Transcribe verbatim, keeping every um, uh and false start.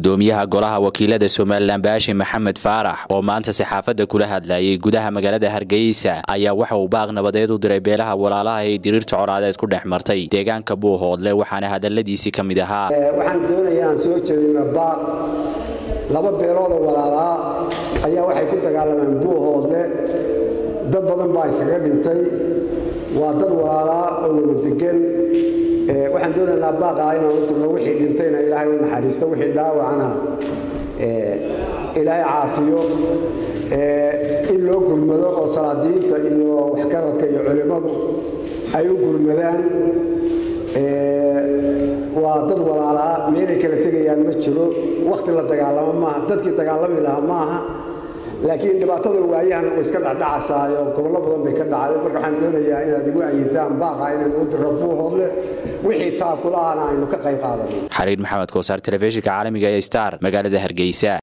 gudoomiyaha golaha wakiilada Soomaaliland Baashi Maxamed Faarax oo maanta saxaafada kula hadlayay gudaha magaalada Hargeysa ayaa waxa uu baaq nabadeed u diray beelaha walaalaha ee diriirta coraadeed ku dhex deegaanka Buuhoodle waxaana hadaladiisi kamid ahaa waxaan doonayaa aan soo jeedino baaq laba beelood oo walaalaha ayaa waxay ku dagaalameen Buuhoodle dad badan baa isaga dhintay waa dad walaalaha oo wada degan ee waxaan doonaynaa baaq inaan u dirno wixii dhintayna Ilaahay u naxariisto wixii dhaawacana ee Ilaahay caafiyo ee in loo gurmado oo salaadiinta iyo waxkaradka iyo culimadu ay u gurmadaan ee waa dad walaalaha meel ay kala tagayaan ma jiro waqti la dagaalamo ma dadkii dagaalami lahaa maaha laakiin dhibaatada waayahan way iska dhacdhacaysaa gobollo badan bay ka dhacday marka waxaan doonayaa inaad igu ayidaan baaqa inaan u diro Buuhoodle wixii taa kulaana aynu ka qayb qaadano Xariir Maxamed Koosar telefishinka caalamiga ee Star magaalada Hargeysa.